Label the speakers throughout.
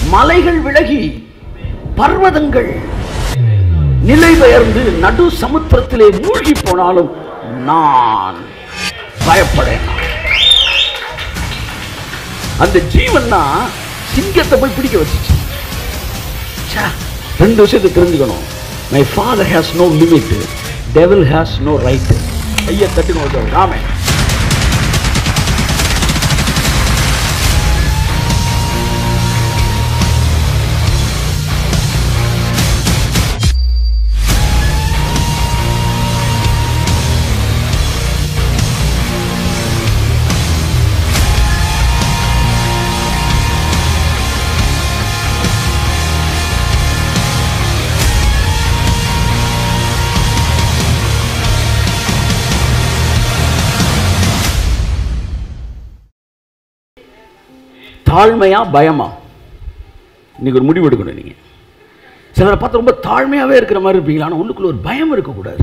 Speaker 1: மலைகள் விலகி பர்வதங்கள் நிலை பெயர்ந்து நடு சமுத்திரத்திலே மூழ்கி போனாலும் நான் பயப்படேன். அந்த ஜீவன் தான் சிங்கத்தை போய் பிடிக்க வச்சுச்சு. ரெண்டு விஷயத்தை தெரிஞ்சுக்கணும். My father has no limit, devil has no right. ஐயா தட்டுங்க ராமே. தாழ்மையா பயமா? இன்னைக்கு ஒரு முடிவு எடுக்கணும். நீங்க சிலரை பார்த்து ரொம்ப தாழ்மையாவே இருக்கிற மாதிரி இருப்பீங்க, ஆனால் உள்ளுக்குள்ள ஒரு பயம் இருக்கக்கூடாது.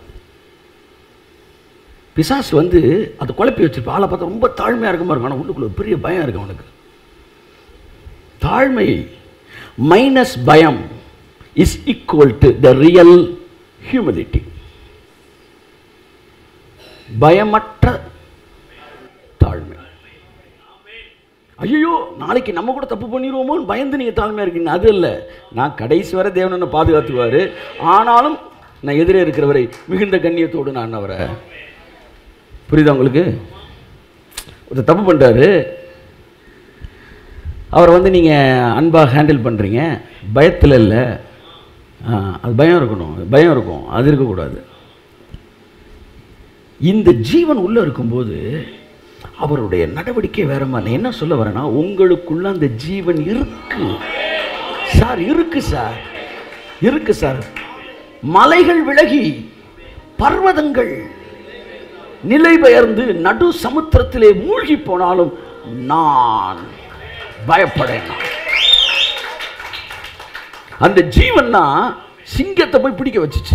Speaker 1: பிசாசு அதை குழப்பி வச்சிருப்பா. ஆளை பார்த்தா ரொம்ப தாழ்மையா இருக்க மாதிரி இருக்கும், ஆனால் உள்ளுக்குள்ள ஒரு பெரிய பயம் இருக்கு அவனுக்கு. தாழ்மை மைனஸ் பயம் is equal to the real humility. பயமற்ற தாழ்மை. ஐயோ நாளைக்கு நம்ம கூட தப்பு பண்ணிடுவோமோன்னு பயந்து நீங்கள் தாழ்மையாக இருக்கீங்க. அது இல்லை, நான் கடைசி வரை தேவன் என்னை பாதுகாத்துவார், ஆனாலும் நான் எதிரே இருக்கிறவரை மிகுந்த கண்ணியத்தோடு நான் அவரை. புரியுதா உங்களுக்கு? ஒரு தப்பு பண்ணுறாரு, அவரை நீங்கள் அன்பாக ஹேண்டில் பண்ணுறீங்க, பயத்தில் இல்லை. அது பயம் இருக்கணும், பயம் இருக்கும், அது இருக்கக்கூடாது. இந்த ஜீவன் உள்ளே இருக்கும்போது அவருடைய நடவடிக்கை வேற மாதிரி. என்ன சொல்ல வரேன்னா, உங்களுக்குள்ள அந்த ஜீவன் இருக்கு சார், இருக்கு சார், இருக்கு சார். மலைகள் விலகி பர்வதங்கள் நிலை பெயர்ந்து நடு சமுத்திரத்திலே மூழ்கி போனாலும் நான் பயப்படேன். அந்த ஜீவன் தான் சிங்கத்தை போய் பிடிக்க வச்சுச்சு.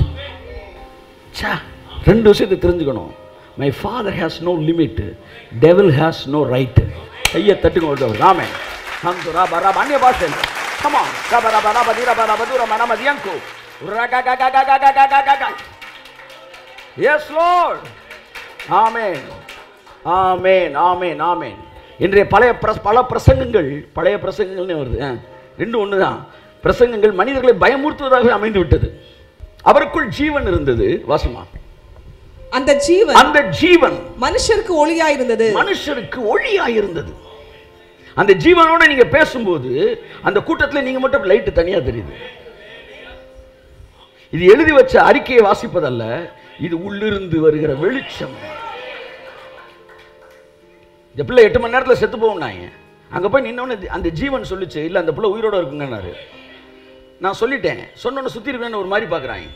Speaker 1: ரெண்டு விஷயத்தை தெரிஞ்சுக்கணும். My father has no limit, devil has no right. ஐயா தட்டுங்க ஒரு ராமே. हम तो राबा राबा अन्य भाषा में come on राबा राबा राबा दीरा राबा दूरा मना मदियांको रागा गा गा गा गा गा गा गा गा. Yes Lord, amen amen amen amen. இன்றைய பல பிரசங்கங்கள்னே வருது. ரெண்டு ஒன்று தான். பிரசங்கங்கள் மனிதர்களை பயமுறுத்துவதாக அமைந்து விட்டது. அவருக்குள் ஜீவன் இருந்தது. வாசமா
Speaker 2: அந்த ஜீவன் மனுஷருக்கு ஒளியாயிருந்தது.
Speaker 1: அந்த ஜீவனோட நீங்க பேசும்போது அந்த கூட்டத்தில் நீங்க மட்டும் லைட் தனியா தெரியுது. இது எழுதி வச்ச அறிக்கையை வாசிப்பதல்ல, இது உள்ளிருந்து வருகிற வெளிச்சம். இந்த பிள்ளை 8 மணி நேரத்தில் செத்து போவோம்னாங்க. அங்க போய் நின்னோன்னு அந்த ஜீவன் சொல்லிச்சு, இல்ல அந்த பிள்ளை உயிரோட இருக்குங்கன்னாரு. நான் சொல்லிட்டேன். சொன்னோன்னு சுத்தி இருக்கேன்னு ஒரு மாதிரி பாக்குறாங்க.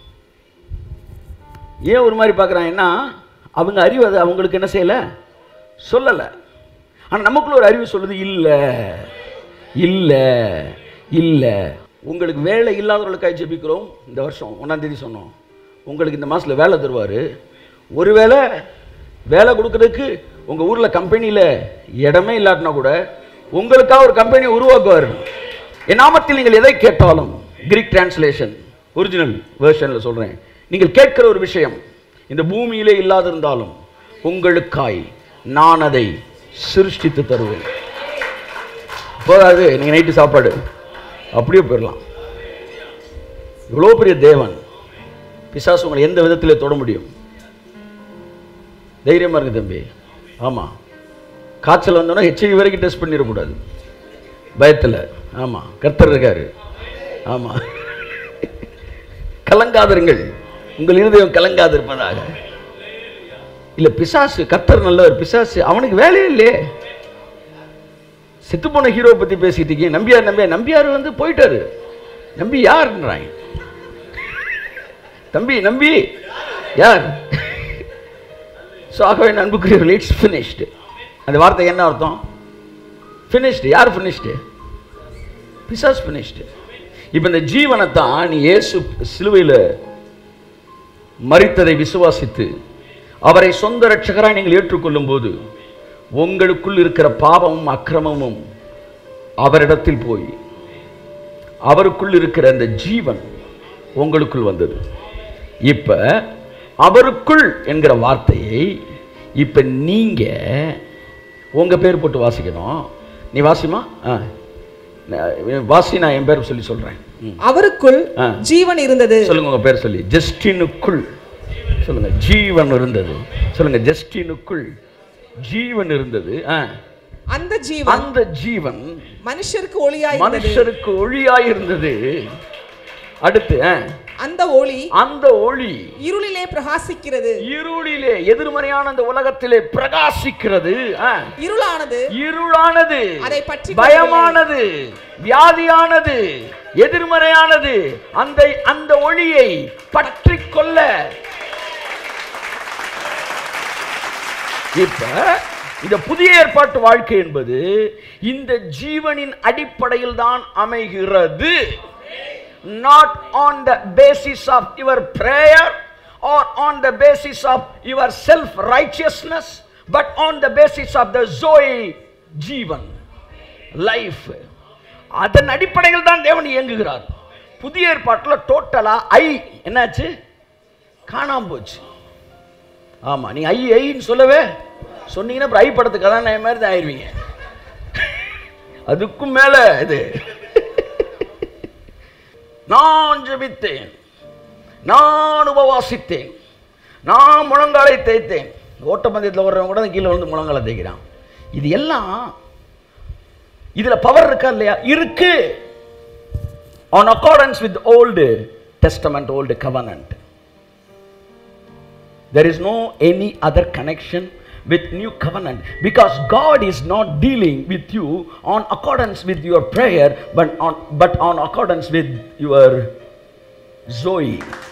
Speaker 1: ஏன் ஒரு மாதிரி பார்க்குறாங்கன்னா, அவங்க அறிவு அதை அவங்களுக்கு என்ன செய்யலை, சொல்லலை. ஆனால் நமக்குள்ள ஒரு அறிவு சொல்லுது, இல்லை இல்லை இல்லை. உங்களுக்கு வேலை இல்லாதவர்களுக்காக ஜெபிக்கிறோம். இந்த வருஷம் 1ஆம் தேதி சொன்னோம், உங்களுக்கு இந்த மாதத்தில் வேலை தருவார். ஒருவேளை வேலை கொடுக்கறதுக்கு உங்கள் ஊரில் கம்பெனியில் இடமே இல்லாட்டினா கூட உங்களுக்காக ஒரு கம்பெனியை உருவாக்குவார். என் நாமத்தில் நீங்கள் எதை கேட்டாலும், கிரீக் டிரான்ஸ்லேஷன் ஒரிஜினல் வேர்ஷனில் சொல்கிறேன், நீங்கள் கேட்கிற ஒரு விஷயம் இந்த பூமியிலே இல்லாதிருந்தாலும் உங்களுக்காய் நான் அதை சிருஷ்டித்து தருவேன். போதாது, நீங்கள் நைட்டு சாப்பாடு அப்படியே போயிடலாம். இவ்வளோ பெரிய தேவன். பிசாசு உங்களை எந்த விதத்திலே தொட முடியும்? தைரியமாக இருக்கு தம்பி. ஆமாம், காய்ச்சல் வந்தோன்னா HIV வரைக்கும் டெஸ்ட் பண்ணிடக்கூடாது பயத்தில். ஆமாம், கர்த்தர் இருக்காரு. ஆமாம், கலங்காதருங்கள், உங்கள் இருதயம் கலங்காது இருப்பதாக. இல்லை பிசாசு, கர்த்தர் நல்லவர். பிசாசு அவனுக்கு வேலையே இல்லையே. செத்து போன ஹீரோ பற்றி பேசிட்டு இருக்கீங்க. நம்பியார் போயிட்டாரு. நம்பி யாருன்றாங்க? நம்பி யார்? ஸோ ஆகவே அன்புக்குரியவர்களே, இட்ஸ் ஃபினிஷ்டு. அந்த வார்த்தை என்ன அர்த்தம்? ஃபினிஷ்டு. யார் ஃபினிஷ்டு? பிசாசு ஃபினிஷ்டு. இப்போ இந்த ஜீவனைத்தான் நீ இயேசு சிலுவையில் மரித்ததை விசுவாசித்து அவரை சொந்த இரட்சகராய் நீங்கள் ஏற்றுக்கொள்ளும் போது உங்களுக்குள் இருக்கிற பாவமும் அக்கிரமமும் அவரிடத்தில் போய் அவருக்குள் இருக்கிற அந்த ஜீவன் உங்களுக்குள் வந்தது. இப்ப அவருக்குள் என்கிற வார்த்தையை இப்ப நீங்க உங்க பேர் போட்டு வாசிக்கணும். நீ வாசிமா? வாசி, நான் என் பேர் சொல்லி சொல்றேன்.
Speaker 2: அவருக்குள் ஜீவன் இருந்தது.
Speaker 1: சொல்லுங்க உங்க பேர் சொல்லி. ஜஸ்டினுக்குள் சொல்லுங்க. ஜீவன் இருந்தது. சொல்லுங்க. ஜஸ்டினுக்குள் ஜீவன் இருந்தது. அந்த ஜீவன் மனுஷருக்கு ஒளியாய் இருந்தது. அடுத்து அந்த ஒளி
Speaker 2: இருளிலே பிரகாசிக்கிறது.
Speaker 1: இருளிலே, எதிர்மறையான அந்த உலகத்திலே பிரகாசிக்கிறது. இருளானது,
Speaker 2: அதை பற்றி
Speaker 1: பயமானது, வியாதியானது, எதிர்மறையானது அந்த ஒளியை பற்றி கொள்ள. இப்ப இந்த புதிய ஏற்பாட்டு வாழ்க்கை என்பது இந்த ஜீவனின் அடிப்படையில் தான் அமைகிறது. Not on the basis of your prayer or on the basis of your self righteousness, but on the basis of the Zoe ஜீவன் லைஃப். அதன் அடிப்படையில் தான் தேவன் இயங்குகிறார். புதிய ஏற்பாட்டில் டோட்டலா என்னாச்சு? காணாம போச்சு. ஆமா, நீ ஐன்னு சொல்லவே சொன்னீங்கன்னா அப்புறம் படத்துக்கு அதான் மாதிரி தான் ஆயிடுவீங்க. அதுக்கும் மேல இது நான் ஜெபித்தேன், நான் உபவாசித்தேன், நான் முழங்காலை தேய்த்தேன். ஓட்டப்பந்தயத்தில் ஓடுறவங்க கூட கீழே வந்து முழங்காலை தேய்க்கிறான். இது எல்லாம் இதுல பவர் இருக்கா இல்லையா? இருக்கு. On accordance with Old Testament, Old Covenant, there is no any other connection with New Covenant, because God is not dealing with you on accordance with your prayer, but on accordance with your Zoe.